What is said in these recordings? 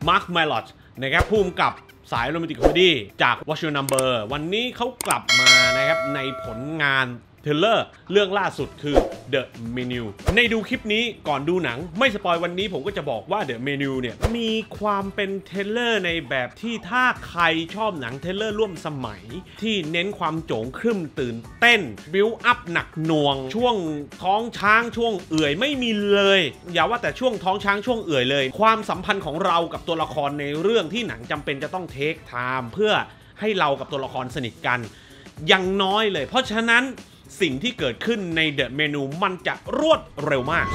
มาร์ค ไมลอดนะครับผู้กำกับสายโรแมนติกคอมเมดี้จาก Watch Your Number วันนี้เขากลับมานะครับในผลงานเทเลอร์เรื่องล่าสุดคือ The Menu ในดูคลิปนี้ก่อนดูหนังไม่สปอยวันนี้ผมก็จะบอกว่า The Menu เนี่ยมีความเป็นเทเลอร์ในแบบที่ถ้าใครชอบหนังเทเลอร์ร่วมสมัยที่เน้นความโจงครึ่มตื่นเต้นบิวอัพหนักหน่วงช่วงท้องช้างช่วงเอื่อยไม่มีเลยอย่าว่าแต่ช่วงท้องช้างช่วงเอื่อยเลยความสัมพันธ์ของเรากับตัวละครในเรื่องที่หนังจำเป็นจะต้องเทคไทม์เพื่อให้เรากับตัวละครสนิทกันยังน้อยเลยเพราะฉะนั้นสิ่งที่เกิดขึ้นใน The Menu มันจะรวดเร็วมาก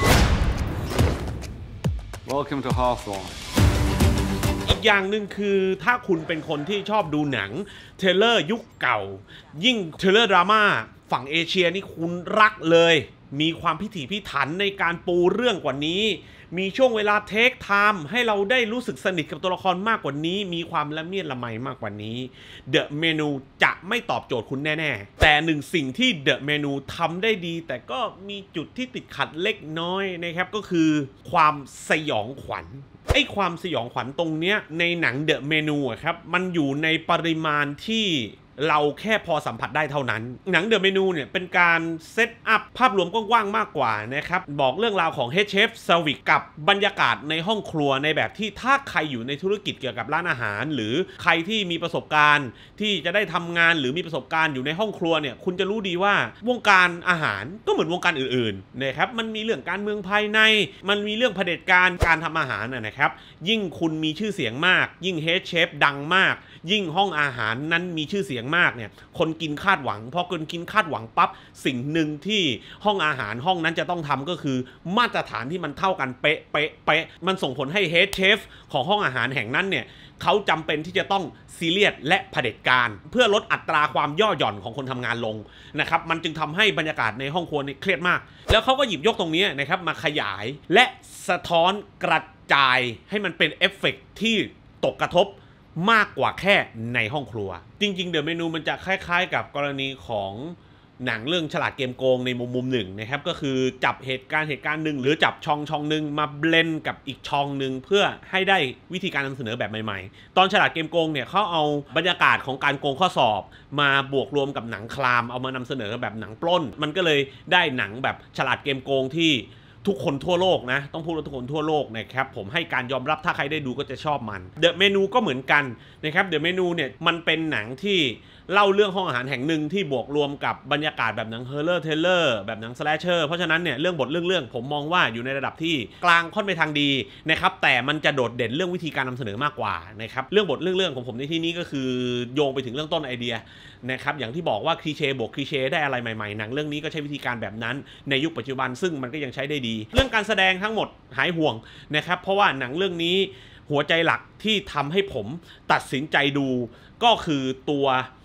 Welcome to Hawthorne อีกอย่างหนึ่งคือถ้าคุณเป็นคนที่ชอบดูหนังเทเลอร์ยุคเก่ายิ่งเทเลอร์ดราม่าฝั่งเอเชียนี่คุณรักเลยมีความพิถีพิถันในการปูเรื่องกว่านี้มีช่วงเวลาเทคไทม์ให้เราได้รู้สึกสนิทกับตัวละครมากกว่านี้มีความละเมียดละไมมากกว่านี้ The Menu จะไม่ตอบโจทย์คุณแน่ๆแต่หนึ่งสิ่งที่ The Menu ทำได้ดีแต่ก็มีจุดที่ติดขัดเล็กน้อยนะครับก็คือความสยองขวัญไอ้ความสยองขวัญตรงเนี้ยในหนัง The Menu อะครับมันอยู่ในปริมาณที่เราแค่พอสัมผัสได้เท่านั้นหนัง The Menu เนี่ยเป็นการเซตอัพภาพรวมกว้างๆมากกว่านะครับบอกเรื่องราวของ Head Chef เซอร์วิสกับบรรยากาศในห้องครัวในแบบที่ถ้าใครอยู่ในธุรกิจเกี่ยวกับร้านอาหารหรือใครที่มีประสบการณ์ที่จะได้ทำงานหรือมีประสบการณ์อยู่ในห้องครัวเนี่ยคุณจะรู้ดีว่าวงการอาหารก็เหมือนวงการอื่นๆนะครับมันมีเรื่องการเมืองภายในมันมีเรื่องเผด็จการการทำอาหารนะครับยิ่งคุณมีชื่อเสียงมากยิ่ง Head Chef ดังมากยิ่งห้องอาหารนั้นมีชื่อเสียงมากเนี่ยคนกินคาดหวังพอคนกินคาดหวังปั๊บสิ่งหนึ่งที่ห้องอาหารห้องนั้นจะต้องทำก็คือมาตรฐานที่มันเท่ากันเป๊ะเป๊ะเป๊ะมันส่งผลให้เฮดเชฟของห้องอาหารแห่งนั้นเนี่ยเขาจำเป็นที่จะต้องซีเรียสและเผด็จการเพื่อลดอัตราความย่อหย่อนของคนทำงานลงนะครับมันจึงทำให้บรรยากาศในห้องครัวนี่เครียดมากแล้วเขาก็หยิบยกตรงนี้นะครับมาขยายและสะท้อนกระจายให้มันเป็นเอฟเฟกต์ที่ตกกระทบมากกว่าแค่ในห้องครัวจริงๆ The Menu มันจะคล้ายๆกับกรณีของหนังเรื่องฉลาดเกมโกงในมุมหนึ่งนะครับก็คือจับเหตุการณ์หนึ่งหรือจับช่องหนึ่งมาเบลนด์กับอีกช่องหนึ่งเพื่อให้ได้วิธีการนำเสนอแบบใหม่ๆตอนฉลาดเกมโกงเนี่ยเขาเอาบรรยากาศของการโกงข้อสอบมาบวกรวมกับหนังคลามเอามานำเสนอแบบหนังปล้นมันก็เลยได้หนังแบบฉลาดเกมโกงที่ทุกคนทั่วโลกนะต้องพูดว่าทุกคนทั่วโลกนะครับผมให้การยอมรับถ้าใครได้ดูก็จะชอบมัน The Menu ก็เหมือนกันนะครับ The Menu เนี่ยมันเป็นหนังที่เล่าเรื่องห้องอาหารแห่งหนึ่งที่บวกรวมกับบรรยากาศแบบหนังเฮอร์เรอร์เทเลอร์แบบหนังสแลชเชอร์เพราะฉะนั้นเนี่ยเรื่องบทเรื่องผมมองว่าอยู่ในระดับที่กลางค่อนไปทางดีนะครับแต่มันจะโดดเด่นเรื่องวิธีการนำเสนอมากกว่านะครับเรื่องบทเรื่องของผมในที่นี้ก็คือโยงไปถึงเรื่องต้นไอเดียนะครับอย่างที่บอกว่าคลีเช่บวกคลีเช่ได้อะไรใหม่ๆหนังเรื่องนี้ก็ใช้วิธีการแบบนั้นในยุคปัจจุบันซึ่งมันก็ยังใช้ได้ดีเรื่องการแสดงทั้งหมดหายห่วงนะครับเพราะว่าหนังเรื่องนี้หัวใจหลักที่ทำให้ผมตัดสินใจดูก็คือตัว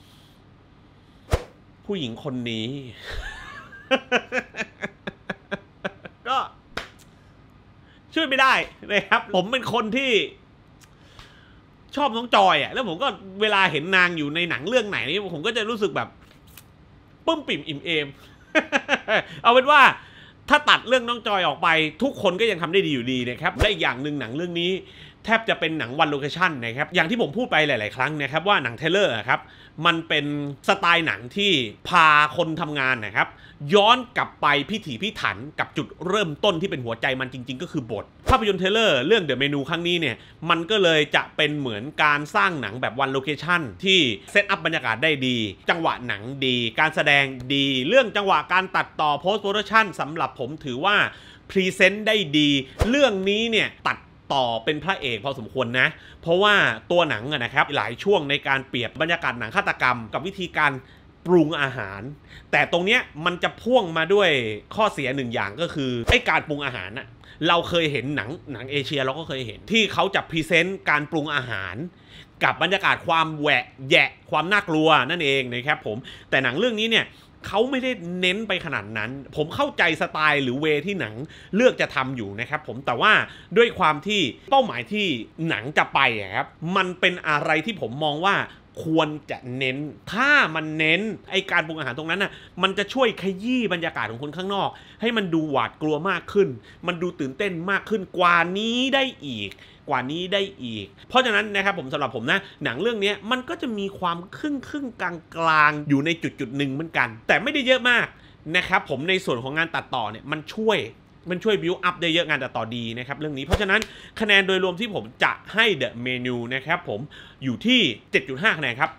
ผู้หญิงคนนี้ ก็ช่วยไม่ได้นะครับผมเป็นคนที่ชอบน้องจอยอ่ะแล้วผมก็เวลาเห็นนางอยู่ในหนังเรื่องไหนนี่ผมก็จะรู้สึกแบบปึ้มปิ่มอิ่มเอม เอาเป็นว่าถ้าตัดเรื่องน้องจอยออกไปทุกคนก็ยังทำได้ดีอยู่ดีนะครับและอีกอย่างหนึ่งหนังเรื่องนี้แทบจะเป็นหนังวันโลเคชั่นนะครับอย่างที่ผมพูดไปหลายๆครั้งนะครับว่าหนังเทเลอร์ครับมันเป็นสไตล์หนังที่พาคนทำงานนะครับย้อนกลับไปพิถีพิถันกับจุดเริ่มต้นที่เป็นหัวใจมันจริงๆก็คือบทภาพยนตร์เทเลอร์เรื่อง The Menu ครั้งนี้เนี่ยมันก็เลยจะเป็นเหมือนการสร้างหนังแบบวันโลเคชั่นที่เซตอัพบรรยากาศได้ดีจังหวะหนังดีการแสดงดีเรื่องจังหวะการตัดต่อโพสต์โปรดักชั่นสำหรับผมถือว่าพรีเซนต์ได้ดีเรื่องนี้เนี่ยตัดต่อเป็นพระเอกพอสมควรนะเพราะว่าตัวหนังนะครับหลายช่วงในการเปรียบบรรยากาศหนังฆาตกรรมกับวิธีการปรุงอาหารแต่ตรงเนี้ยมันจะพ่วงมาด้วยข้อเสียหนึ่งอย่างก็คือไอ้การปรุงอาหารน่ะเราเคยเห็นหนังเอเชียเราก็เคยเห็นที่เขาจะพรีเซนต์การปรุงอาหารกับบรรยากาศความแหวะแยะความน่ากลัวนั่นเองนะครับผมแต่หนังเรื่องนี้เนี่ยเขาไม่ได้เน้นไปขนาดนั้นผมเข้าใจสไตล์หรือเวที่หนังเลือกจะทำอยู่นะครับผมแต่ว่าด้วยความที่เป้าหมายที่หนังจะไปครับมันเป็นอะไรที่ผมมองว่าควรจะเน้นถ้ามันเน้นไอการปรุงอาหารตรงนั้นน่ะมันจะช่วยขยี้บรรยากาศของคนข้างนอกให้มันดูหวาดกลัวมากขึ้นมันดูตื่นเต้นมากขึ้นกว่านี้ได้อีกกว่านี้ได้อีกเพราะฉะนั้นนะครับผมสำหรับผมนะหนังเรื่องนี้มันก็จะมีความครึ่งกลางอยู่ในจุดหนึ่งเหมือนกันแต่ไม่ได้เยอะมากนะครับผมในส่วนของงานตัดต่อเนี่ยมันช่วยบิวอัพได้เยอะงานตัดต่อดีนะครับเรื่องนี้เพราะฉะนั้นคะแนนโดยรวมที่ผมจะให้ The Menu นะครับผมอยู่ที่ 7.5 คะแนนครับ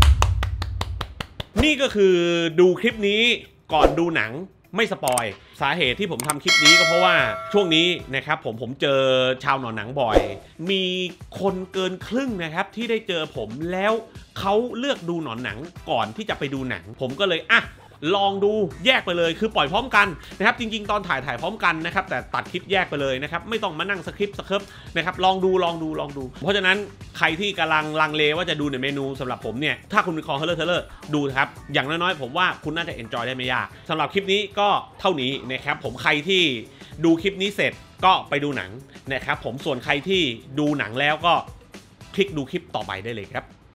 นี่ก็คือดูคลิปนี้ก่อนดูหนังไม่สปอยสาเหตุที่ผมทำคลิปนี้ก็เพราะว่าช่วงนี้นะครับผมเจอชาวหนอนหนังบ่อยมีคนเกินครึ่งนะครับที่ได้เจอผมแล้วเขาเลือกดูหนอนหนังก่อนที่จะไปดูหนังผมก็เลยลองดูแยกไปเลยคือปล่อยพร้อมกันนะครับจริงๆตอนถ่ายพร้อมกันนะครับแต่ตัดคลิปแยกไปเลยนะครับไม่ต้องมานั่งสคริปต์นะครับลองดูเพราะฉะนั้นใครที่กำลังลังเลว่าจะดูในเมนูสำหรับผมเนี่ยถ้าคุณเป็นคอเทเลอร์ดูครับอย่างน้อยๆผมว่าคุณน่าจะเอนจอยได้ไม่ยากสำหรับคลิปนี้ก็เท่านี้นะครับผมใครที่ดูคลิปนี้เสร็จก็ไปดูหนังนะครับผมส่วนใครที่ดูหนังแล้วก็คลิกดูคลิปต่อไปได้เลยครับ